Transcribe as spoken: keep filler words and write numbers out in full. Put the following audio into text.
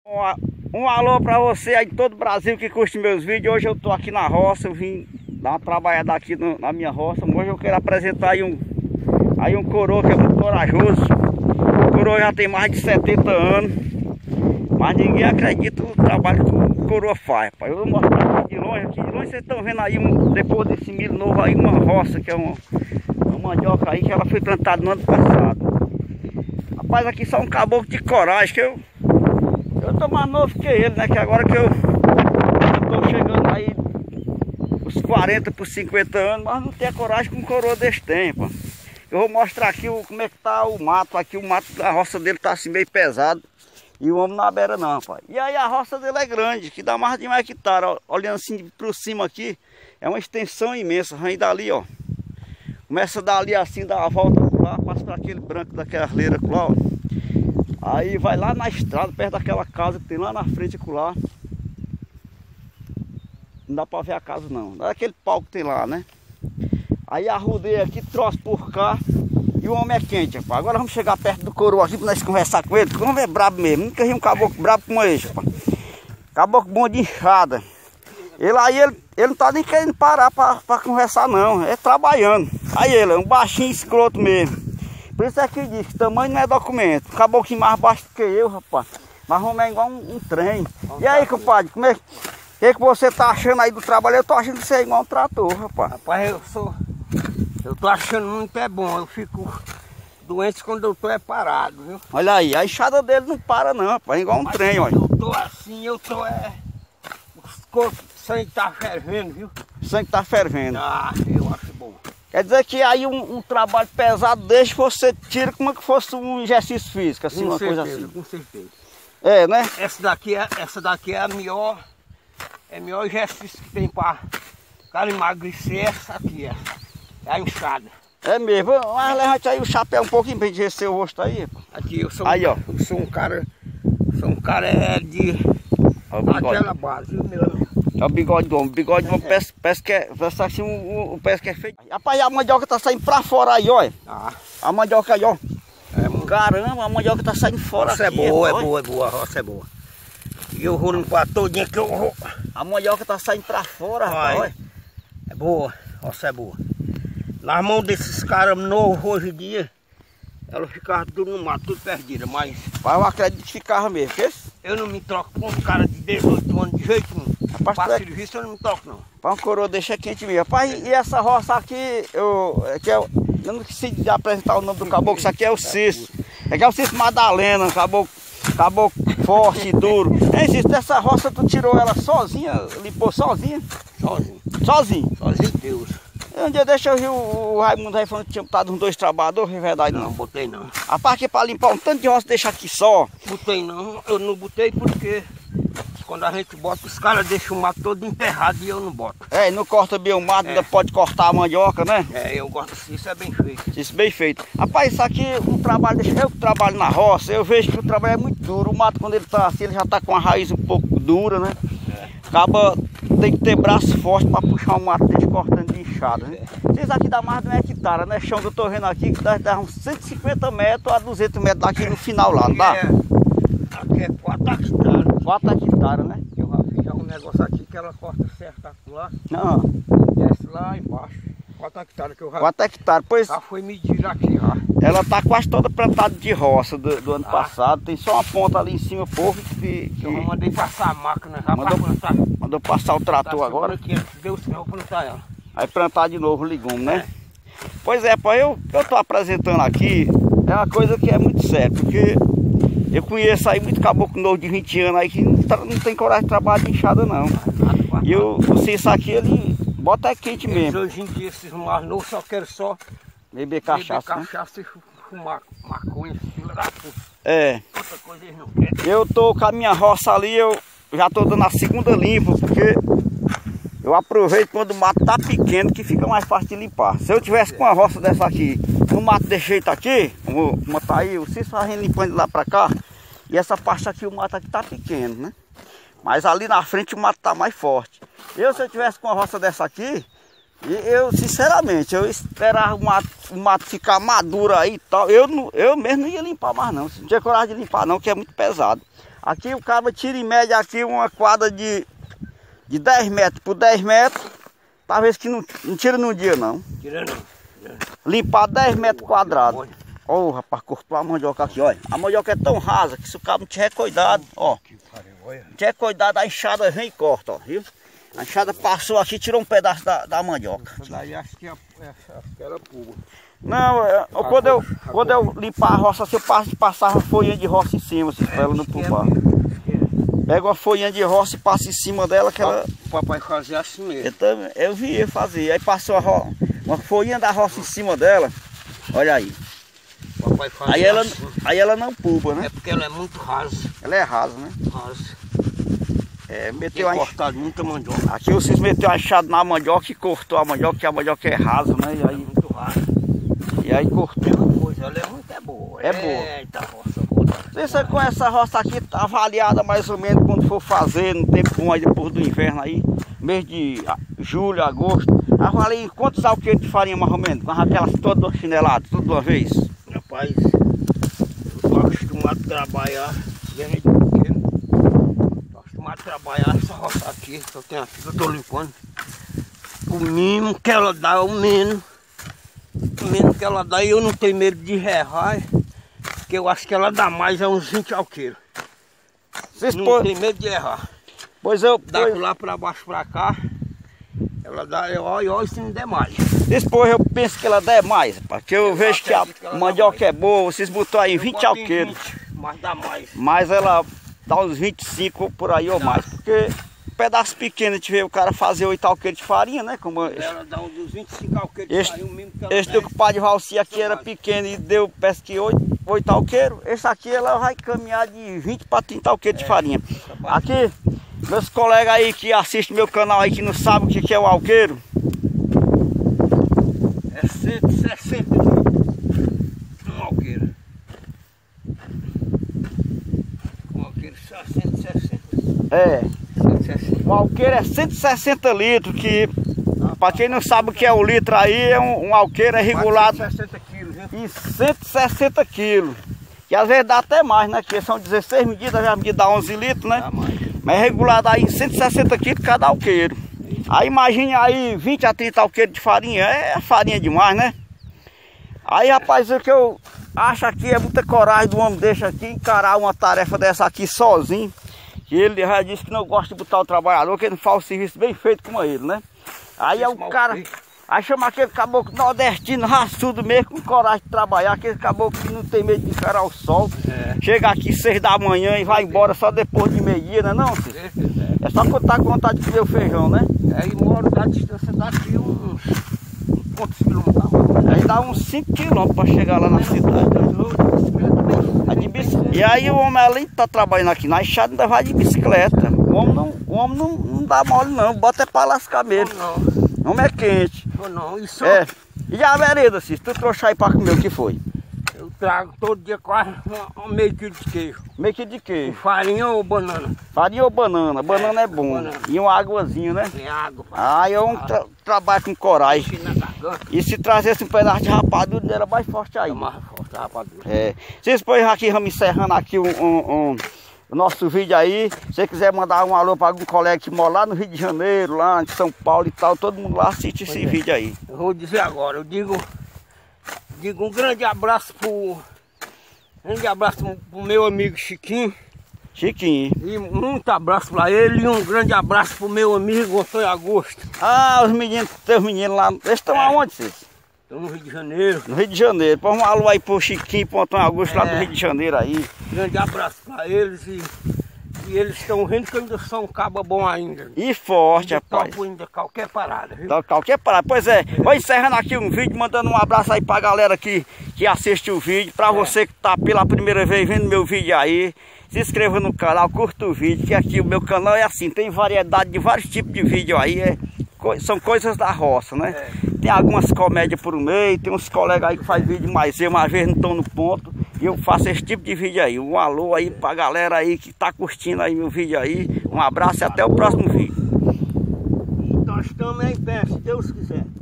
Um, um alô pra você aí de todo o Brasil que curte meus vídeos. Hoje eu tô aqui na roça, eu vim dar uma trabalhada aqui no, na minha roça. Hoje eu quero apresentar aí um, aí um coroa que é muito corajoso. O coroa já tem mais de setenta anos, mas ninguém acredita no trabalho que o coroa faz, pai. Eu vou mostrar aqui de longe, aqui de longe vocês estão vendo aí, um, depois desse milho novo aí, uma roça, que é uma, uma mandioca aí, que ela foi plantada no ano passado. Rapaz, aqui só um caboclo de coragem, que eu eu tô mais novo que ele, né? Que agora que eu, eu tô chegando aí os quarenta por cinquenta anos, mas não tenho coragem com um coroa desse tempo. Eu vou mostrar aqui o, como é que tá o mato. Aqui o mato da roça dele tá assim meio pesado. E o homem na beira não, pai. E aí a roça dele é grande, que dá mais de um hectare. Ó, olhando assim por cima aqui, é uma extensão imensa. Vem dali, ó. Começa dali assim, dá a volta lá, passa para aquele branco daquela leira lá, ó. Aí vai lá na estrada, perto daquela casa que tem lá na frente lá. Não dá para ver a casa não, não é aquele pau que tem lá, né? Aí arrudei aqui, troço por cá. E o homem é quente, rapaz. Agora vamos chegar perto do coroa aqui para nós conversar com ele. Porque o homem é brabo mesmo, nunca vi um caboclo brabo como esse, rapaz. Caboclo bom de enxada. Ele aí, ele, ele não tá nem querendo parar para conversar não, é trabalhando. Aí ele é um baixinho escroto mesmo. Por isso é que diz que tamanho não é documento. Acabou que mais baixo do que eu, rapaz. Mas vamos é igual um, um trem. Vamos. E aí, compadre, como é que, que você tá achando aí do trabalho? Eu tô achando que você é igual um trator, rapaz. Rapaz, eu sou... Eu tô achando muito é bom. Eu fico doente quando eu tô é parado, viu? Olha aí, a enxada dele não para não, rapaz. É igual um Mas trem, olha. Eu tô assim, eu tô é... O sangue tá fervendo, viu? O sangue tá fervendo. Ah, eu acho bom. Quer dizer que aí um, um trabalho pesado deixa você tira como que fosse um exercício físico, assim, com uma certeza, coisa assim. Com certeza. É, né? Essa daqui é, essa daqui é a melhor, é o melhor exercício que tem para cara emagrecer, essa aqui, essa. É a enxada. É mesmo, mas levante aí o chapéu um pouquinho pra gente ver seu rosto aí. Aqui eu sou, aí, um, ó. Eu sou um cara, sou um cara é de aquela base, viu, meu? É o bigode do homem, o bigode do homem parece, parece que é, parece assim, o, o, parece que é feito. Rapaz, a mandioca tá saindo pra fora aí, ó. Ah. A mandioca aí, ó. É, muito... Caramba, a mandioca tá saindo fora roça aqui. É boa, é boa, é boa, é boa, a roça é boa. E eu vou limpar todinha que eu vou. A mandioca tá saindo pra fora, rapaz, olha. É boa, a roça é boa. Nas mãos desses caras novos hoje em dia, ela ficava tudo no mato, tudo perdida, mas... Pai, eu acredito que ficava mesmo, que? Eu não me troco com um cara de dezoito anos de jeito nenhum. Para é... serviço eu não me troco não. Para um coroa deixa quente mesmo. Rapaz, é. E essa roça aqui, eu, que eu, eu não consegui apresentar o nome do caboclo, isso aqui é o Cício. É que é o Cício Madalena, caboclo, caboclo forte e duro. Hein, Cício, dessa roça tu tirou ela sozinha, limpou sozinha? Sozinho. Sozinho? Sozinho Deus. Um dia deixa eu ver o, o Raimundo aí falando que tinha botado uns dois trabalhadores, é verdade não? Não, botei não. A parte aqui para limpar um tanto de roça deixa aqui só. Botei não, eu não botei porque quando a gente bota, os caras deixam o mato todo enterrado e eu não boto. É, não corta bem o mato, é. Ainda pode cortar a mandioca, né? É, eu gosto assim, isso é bem feito. Isso bem feito. Rapaz, isso aqui, o trabalho, eu que trabalho na roça, eu vejo que o trabalho é muito duro. O mato quando ele tá assim, ele já tá com a raiz um pouco dura, né? É. Acaba, tem que ter braço forte para puxar o mato dele cortando de enxada, né? Isso aqui dá mais de um hectare, né? Chão que eu tô vendo aqui, que dá, dá uns cento e cinquenta metros a duzentos metros daqui no final lá, não dá? É, aqui é quatro hectares. quatro hectares, né? Eu já fiz um negócio aqui que ela corta certo lá. Não. Desce lá embaixo. quatro hectares que eu já... quatro hectares, pois... Já foi medir aqui, já. Ela tá quase toda plantada de roça do, do ano ah. passado. Tem só uma ponta ali em cima, povo, que... que... Eu mandei passar a máquina já mandou, pra plantar. Mandou passar o trator tá agora. Aqui, Deus eu vou plantar ela. Aí plantar de novo o legume, né? É. Pois é, pai, eu, eu tô apresentando aqui, é uma coisa que é muito séria, porque eu conheço aí muito caboclo novo de vinte anos aí que não, não tem coragem de trabalhar de enxada não. E eu, o Cício aqui, ele bota é quente Eles mesmo. Hoje em dia esses mais novos só querem só beber cachaça, beber cachaça, né? E fumar maconha, fila da puta. É. Outra coisa eles não querem. Eu tô com a minha roça ali, eu já tô dando a segunda limpa, porque eu aproveito quando o mato tá pequeno que fica mais fácil de limpar. Se eu tivesse com uma roça dessa aqui, no mato desse jeito aqui, como, como tá aí, o Cício fazendo limpando de lá pra cá, e essa parte aqui, o mato aqui tá pequeno, né? Mas ali na frente o mato tá mais forte. Eu, se eu tivesse com uma roça dessa aqui, eu, sinceramente, eu esperava o mato, o mato ficar maduro aí e tal. Eu, eu mesmo não ia limpar mais não. Não tinha coragem de limpar não, que é muito pesado. Aqui o cara tira em média aqui uma quadra de, de dez metros por dez metros. Talvez que não, não tira num dia não. Tira não. Tira. Limpar dez metros quadrados. Ô, oh, rapaz, cortou a mandioca aqui, olha. A mandioca é tão rasa que se o cara não tiver cuidado, ó. Não tiver cuidado, a enxada vem e corta, ó, viu? A enxada passou aqui e tirou um pedaço da, da mandioca. Daí acho que, acho que era pulga. Não, eu, quando, eu, quando eu limpar a roça, assim, eu passo, passava folhinha de roça em cima, assim, pra ela não pulpar. Pega uma folhinha de roça e passa em cima dela que ela... O papai fazia assim mesmo. Eu, também, eu vi ele fazer. Aí passou a ro... uma folhinha da roça em cima dela. Olha aí. O papai fazia aí ela, assim. Aí ela não pulpa, né? É porque ela é muito rasa. Ela é rasa, né? Rasa. É, meteu a cortado muita mandioca. Aqui vocês meteu a enxada na mandioca e cortou a mandioca, que a mandioca é rasa, né? E aí... É muito rasa. E aí cortou. Pois ela é muito é boa. É boa. Eita, roça boa. Você com essa roça aqui tá avaliada mais ou menos quando for fazer, no tempo bom aí depois do inverno aí, mês de julho, agosto. Avalie quantos alqueires de farinha mais ou menos? Com aquelas todas chineladas, tudo de uma vez? Rapaz, eu tô acostumado a trabalhar desde pequeno. Tô acostumado a trabalhar essa roça aqui, que eu tenho aqui, que eu tô limpando. O mínimo que ela dá, o menos. O menos que ela dá, e eu não tenho medo de errar, porque eu acho que ela dá mais a uns vinte alqueiros. Vocês não pô... tem medo de errar. Pois eu... Dá pois... por lá pra baixo pra cá, ela dá, olha, olha se não der mais. Depois eu penso que ela der mais, porque eu, eu vejo que a que mandioca é boa, vocês botou aí eu vinte alqueiros. Mas dá mais. Mas ela dá uns vinte e cinco por aí ou mais, porque... pedaço pequeno, a gente vê o cara fazer oito alqueiros de farinha, né? Como ela dá uns vinte e cinco alqueiros de farinha, o mesmo que ela esse teu compadre Valci aqui era pequeno e deu, parece que oito alqueiros. Esse aqui ela vai caminhar de vinte para trinta alqueiros é, de farinha. Aqui, meus colegas aí que assistem meu canal aí que não sabem o que é o alqueiro. É cento e sessenta um alqueiro. Um alqueiro só cento e sessenta. É. O alqueiro é cento e sessenta litros, que ah, para quem não sabe o que é o litro aí, é um, um alqueiro é regulado cento e sessenta quilos, né? Em cento e sessenta quilos. Que às vezes dá até mais, né? Que são dezesseis medidas, já medida dá onze litros, né? Dá mais. Mas é regulado aí em cento e sessenta quilos cada alqueiro. Aí imagine aí vinte a trinta alqueiros de farinha, é farinha demais, né? Aí rapaz, o que eu acho aqui é muita coragem do homem deixa aqui encarar uma tarefa dessa aqui sozinho. Que ele já disse que não gosta de botar o trabalhador, que ele não faz o serviço bem feito como ele, né? Aí é o cara, aí chama aquele caboclo nordestino, raçudo mesmo, com coragem de trabalhar, aquele caboclo que não tem medo de encarar o sol. É. Chega aqui seis da manhã e vai embora só depois de meio-dia, né não, Cícero? É. É só contar com vontade de comer o feijão, né? É, e moro da distância daqui uns... quantos quilômetros? Aí dá uns cinco quilômetros para chegar lá na cidade. E aí o homem, além de estar trabalhando aqui na enxada, ainda vai de bicicleta. O homem não, o homem não, não dá mole não, bota é para lascar mesmo. O homem é quente. Não, isso... É. E a vereda, Cícero, tu trouxe aí para comer, o que foi? Eu trago todo dia quase um meio quilo de queijo. Meio quilo de queijo? Com farinha ou banana? Farinha ou banana, banana é, é bom. Banana. E uma águazinha, né? Tem água. Ah, eu tra trabalho com coragem. E se trazesse um pedaço de rapadura, era mais forte aí. É mais forte a rapadura. É. Vocês depois aqui, vamos encerrando aqui um, um, um, o nosso vídeo aí. Se você quiser mandar um alô para algum colega que mora lá no Rio de Janeiro, lá em São Paulo e tal, todo mundo lá assiste esse é. vídeo aí. Eu vou dizer agora, eu digo, digo um grande abraço pro, grande abraço pro, pro meu amigo Chiquinho. Chiquinho. E muito abraço para ele e um grande abraço pro meu amigo Antônio Augusto. Ah, os meninos, teus meninos lá, eles estão é. aonde, vocês? Estão no Rio de Janeiro. No Rio de Janeiro. Põe um alô aí pro Chiquinho e pro Antônio Augusto é. lá do Rio de Janeiro aí. Grande abraço para eles e, e eles estão vendo que ainda são um cabo bom ainda. E forte, rapaz. Topo ainda qualquer parada, viu? Então, qualquer parada. Pois é, vou encerrando aqui um vídeo, mandando um abraço aí pra galera que, que assiste o vídeo. Pra é. você que tá pela primeira vez vendo meu vídeo aí, se inscreva no canal, curta o vídeo, que aqui o meu canal é assim, tem variedade de vários tipos de vídeo aí, é, são coisas da roça, né? É. Tem algumas comédias por meio, tem uns colegas aí que faz vídeo, mas eu uma vez não estão no ponto, e eu faço esse tipo de vídeo aí. Um alô aí pra galera aí que tá curtindo aí meu vídeo aí, um abraço e até o próximo vídeo. Nós estamos em pé, se Deus quiser.